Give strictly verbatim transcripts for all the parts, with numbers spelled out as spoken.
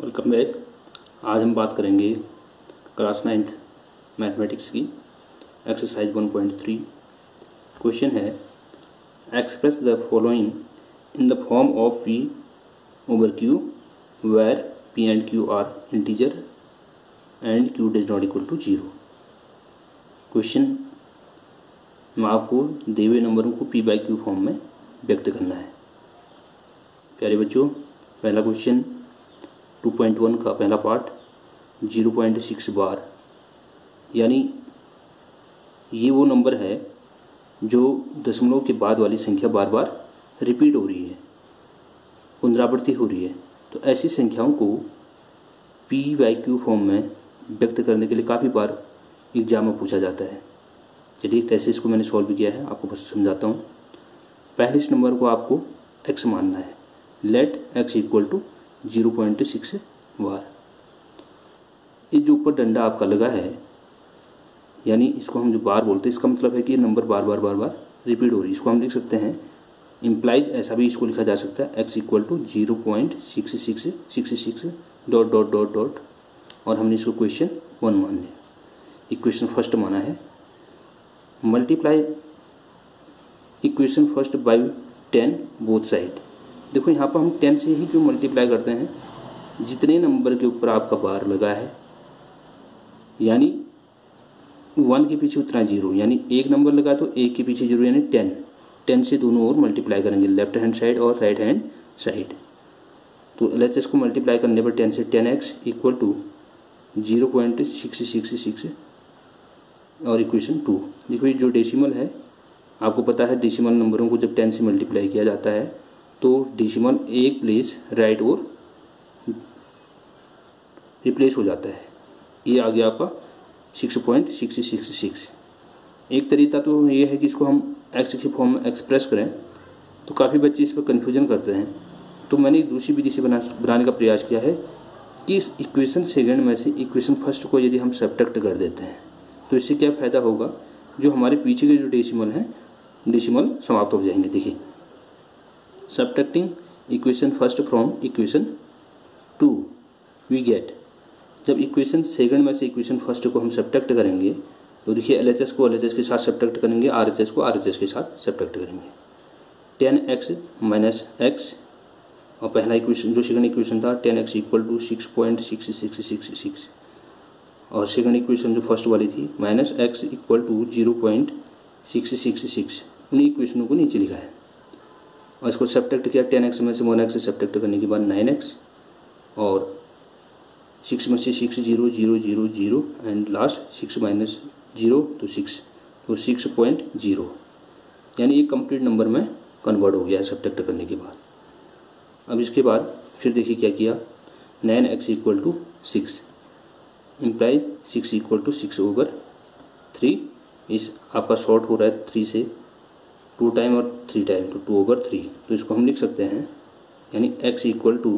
Welcome back. आज हम बात करेंगे क्लास नाइन्थ मैथमेटिक्स की exercise one point three. Question है express the following in the form of p over q where p and q are integer and q does not equal to zero. Question में आपको दिए हुए नंबरों को P by q form में व्यक्त करना है। प्यारे बच्चों, पहला क्वेश्चन टू पॉइंट वन का पहला part zero point six bar, यानी ये वो नंबर है जो दशमलव के बाद वाली संख्या बार बार रिपीट हो रही है, पुनरावृत्ति हो रही है। तो ऐसी संख्याओं को पी वाई क्यू फॉर्म में व्यक्त करने के लिए काफ़ी बार एग्जाम में पूछा जाता है। चलिए कैसे इसको मैंने सॉल्व किया है आपको बस समझाता हूँ। पहले इस नंबर को आपको एक्स मानना है। Let x equal to zero point six bar. ये जो ऊपर डंडा आपका लगा है, यानी इसको हम जो बार बोलते हैं, इसका मतलब है कि ये नंबर बार बार बार बार रिपीट हो रही है। इसको हम लिख सकते हैं इम्प्लाइज, ऐसा भी इसको लिखा जा सकता है, x equal to zero point six six six six dot dot dot dot, और हमने इसको क्वेश्चन वन मान लिया। इक्वेशन फर्स्ट माना है। Multiply equation first by ten both side. देखो यहाँ पर हम टेन से ही क्यों मल्टीप्लाई करते हैं, जितने नंबर के ऊपर आपका बार लगा है, यानी वन के पीछे उतना जीरो, यानी एक नंबर लगा तो एक के पीछे जीरो, यानी टेन। टेन से दोनों ओर मल्टीप्लाई करेंगे, लेफ्ट हैंड साइड और राइट हैंड साइड। तो एल एच एस को मल्टीप्लाई करने पर टेन से ten x equal to zero point six six six और इक्वेशन टू। देखो ये जो डेसिमल है, आपको पता है डेसिमल नंबरों को जब टेन से मल्टीप्लाई किया जाता है तो डेसिमल एक प्लेस राइट और रिप्लेस हो जाता है। ये आ गया आपका six point six six six. एक तरीका तो ये है कि इसको हम एक्स की फॉर्म में एक्सप्रेस करें, तो काफ़ी बच्चे इस पर कन्फ्यूजन करते हैं। तो मैंने एक दूसरी विधि से बना बनाने का प्रयास किया है कि इस इक्वेशन सेकेंड में से इक्वेशन फर्स्ट को यदि हम सब्ट्रैक्ट कर देते हैं तो इससे क्या फ़ायदा होगा, जो हमारे पीछे के जो डेसिमल हैं डेसिमल समाप्त हो जाएंगे। देखिए, subtracting equation first from equation two we get, जब इक्वेशन सेकंड में से इक्वेशन फर्स्ट को हम सब्ट्रैक्ट करेंगे तो देखिए एल एच एस को एल एच एस के साथ सब्ट्रैक्ट करेंगे, आर एच एस को आर एच एस के साथ सब्ट्रैक्ट करेंगे। टेन एक्स माइनस एक्स, और पहला इक्वेशन जो सेकंड इक्वेशन था ten x equal to six point six six six six, और सेकंड इक्वेशन जो फर्स्ट वाली थी minus x equal to zero point six six six. उन्हीं इक्वेशनों को नीचे लिखा है और इसको सब्ट्रैक्ट किया। टेन एक्स में से वन एक्स सब्ट्रैक्ट करने के बाद नाइन एक्स, और सिक्स में से six zero zero zero zero and last six minus zero तो सिक्स, तो सिक्स पॉइंट जीरो, यानी ये कंप्लीट नंबर में कन्वर्ट हो गया है सब्ट्रैक्ट करने के बाद। अब इसके बाद फिर देखिए क्या किया, nine x equal to six implies six equal to six over three. इस आपका शॉर्ट हो रहा है थ्री से टू टाइम और थ्री टाइम, तो टू ओवर थ्री। तो इसको हम लिख सकते हैं, यानी x equal to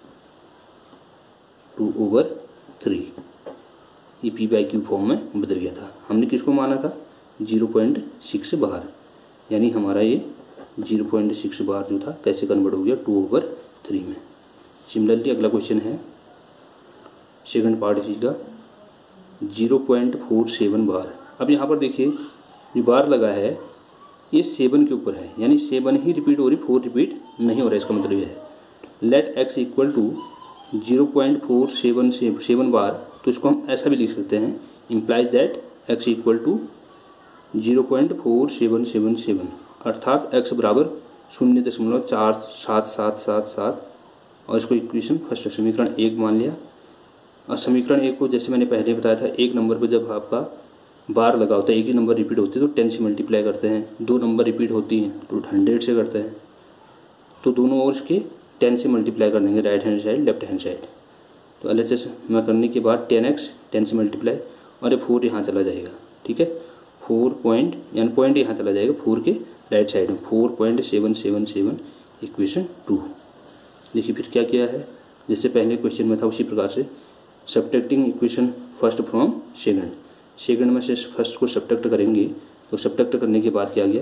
two over three. ये पी बाई क्यू फॉर्म में बदल गया था। हमने किसको माना था, जीरो पॉइंट सिक्स बार, यानी हमारा ये जीरो पॉइंट सिक्स बार जो था कैसे कन्वर्ट हो गया टू ओवर थ्री में। सिमिलरली अगला क्वेश्चन है सेकंड पार्ट इसी का, zero point four seven bar. अब यहाँ पर देखिए जो बार लगा है ये सेवन के ऊपर है, यानी सेवन ही रिपीट हो रही, फोर रिपीट नहीं हो रहा है। इसका मतलब ये है let x equal to zero point four seven seven bar. तो इसको हम ऐसा भी लिख सकते हैं, implies that x equal to zero point four seven seven seven, अर्थात एक्स बराबर शून्य दशमलव चार सात सात सात सात। और इसको इक्वेशन फर्स्ट समीकरण एक मान लिया। और समीकरण एक को जैसे मैंने पहले बताया था, एक नंबर पर जब आपका बार लगा होता है, एक ही नंबर रिपीट होती है तो टेन से मल्टीप्लाई करते हैं, दो नंबर रिपीट होती हैं तो हंड्रेड से करते हैं, तो दोनों ओर इसके टेन से मल्टीप्लाई कर देंगे, right hand side left hand side. तो एल एच एस में करने के बाद टेन एक्स टेन से मल्टीप्लाई, और ये फोर यहाँ चला जाएगा, ठीक है, फोर पॉइंट यानी पॉइंट यहाँ चला जाएगा फोर के राइट साइड में, four point seven seven seven equation two. देखिए फिर क्या किया है, जैसे पहले क्वेश्चन में था उसी प्रकार से subtracting equation first from second, second में से फर्स्ट को सब्ट्रैक्ट करेंगे। तो सब्ट्रैक्ट करने के बाद क्या गया,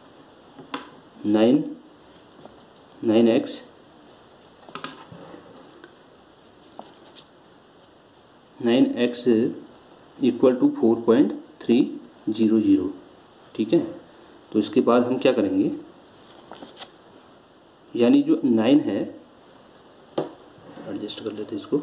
nine nine x nine x equal to four point three zero zero. ठीक है, तो इसके बाद हम क्या करेंगे, यानी जो नाइन है, एडजस्ट कर लेते हैं इसको,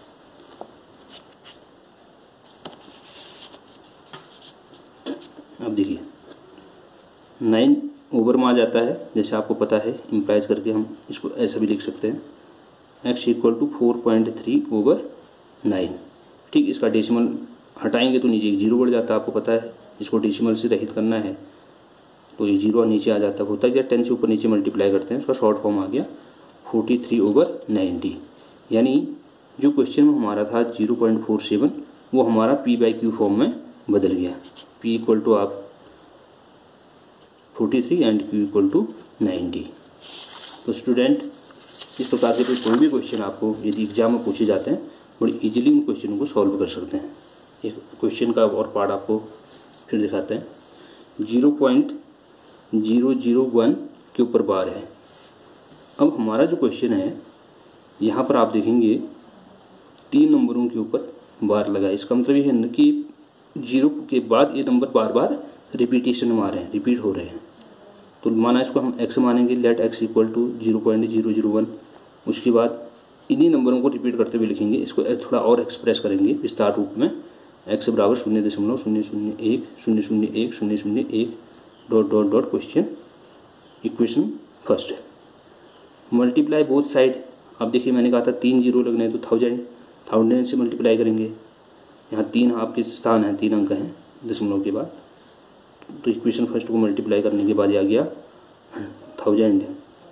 अब देखिए नाइन ओवर में आ जाता है, जैसे आपको पता है, इम्प्लाइज करके हम इसको ऐसा भी लिख सकते हैं, x equal to four point three over nine. ठीक, इसका डेसिमल हटाएंगे तो नीचे एक जीरो बढ़ जाता है, आपको पता है, इसको डेसिमल से रहित करना है तो ये जीरो नीचे आ जाता है। होता क्या, टेन से ऊपर नीचे मल्टीप्लाई करते हैं, उसका शॉर्ट फॉर्म आ गया फोर्टी थ्री ओवर नाइन्टी। यानी जो क्वेश्चन में हमारा था जीरो पॉइंट फोर सेवन, वो हमारा पी बाई क्यू फॉर्म में बदल गया। पी इक्वल टू आप forty three and q equal to ninety. तो स्टूडेंट, इस प्रकार से कोई भी क्वेश्चन आपको यदि एग्जाम में पूछे जाते हैं, बड़ी इजीली उन क्वेश्चनों को सॉल्व कर सकते हैं। एक क्वेश्चन का और पार्ट आपको फिर दिखाते हैं। Zero point zero zero one के ऊपर बार है। अब हमारा जो क्वेश्चन है, यहाँ पर आप देखेंगे तीन नंबरों के ऊपर बार लगा है। इसका मतलब ये है कि जीरो के बाद ये नंबर बार बार रिपीटेशन में आ रहे हैं, रिपीट हो रहे हैं। तो माना इसको हम एक्स मानेंगे, let x equal to zero point zero zero one. उसके बाद इन्हीं नंबरों को रिपीट करते हुए लिखेंगे, इसको थोड़ा और एक्सप्रेस करेंगे विस्तार रूप में। एक्स बराबर शून्य दशमलव शून्य शून्य एक शून्य शून्य एक शून्य शून्य एक dot dot dot question equation first है। Multiply both side. अब देखिए मैंने कहा था तीन जीरो लगने हैं तो थाउजेंड थाउजेंड से मल्टीप्लाई करेंगे। यहाँ तीन आपके स्थान हैं, तीन अंक हैं दशमलव के बाद, तो इक्वेशन फर्स्ट को मल्टीप्लाई करने के बाद ये आ गया थाउजेंड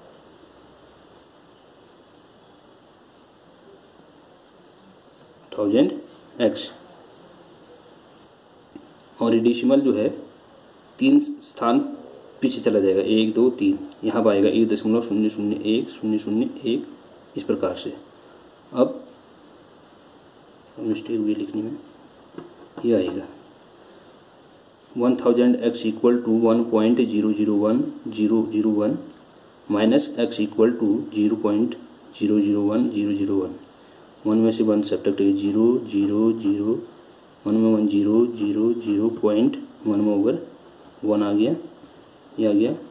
थाउजेंड एक्स। और डेसिमल जो है तीन स्थान पीछे चला जाएगा, एक दो तीन, यहाँ पर आएगा एक दशमलव शून्य शून्य एक शून्य शून्य एक, इस प्रकार से। अब मिस्टेक हुई लिखने में, ये आएगा one thousand x equal to one point zero zero one zero zero one minus x equal to zero point zero zero one zero zero one. One में से वन सब्ट्रैक्ट है, जीरो जीरो जीरो, वन में one zero zero zero point one में over one आ गया, ये आ गया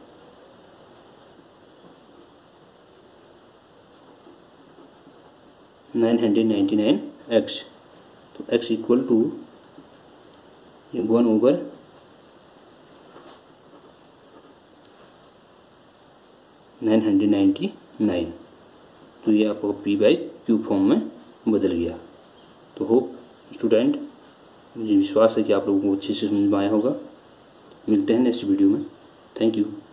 nine hundred ninety nine x. तो x equal to one over nine hundred ninety nine. तो ये आपको पी बाई क्यू फॉर्म में बदल गया। तो होप स्टूडेंट, मुझे विश्वास है कि आप लोगों को अच्छे से समझ में आया होगा। मिलते हैं नेक्स्ट वीडियो में। Thank you.